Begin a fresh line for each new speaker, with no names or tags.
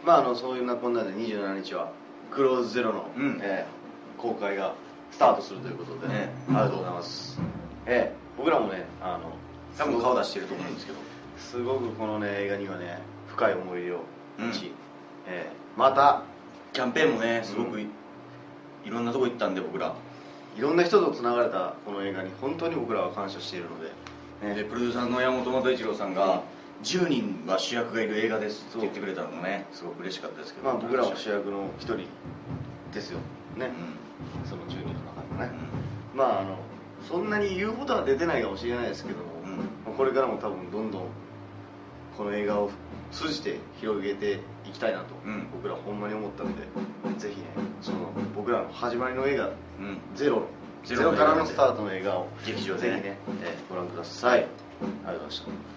そういうなこんなで27日はクローズゼロの、公開がスタートするということで、ありがとうございます。僕らもね
多分顔出してると思うんですけど、
すごくこのね映画にはね深い思い入れを持ち、また
キャンペーンもねすごくいろんなとこ行ったんで、僕ら
いろんな人とつながれたこの映画に本当に僕らは感謝しているので、
でプロデューサーの山本又一郎さんが10人は主役がいる映画ですって言ってくれたのもねすごく嬉しかったですけど、
僕らも主役の一人ですよね、その10人の中でね、そんなに言うことは出てないかもしれないですけども、これからも多分どんどんこの映画を通じて広げていきたいなと、僕らほんまに思ったので、ぜひねその僕らの始まりの映画、ゼロからのスタートの映画を
劇場で
ぜひね、ご覧ください。ありがとうございました。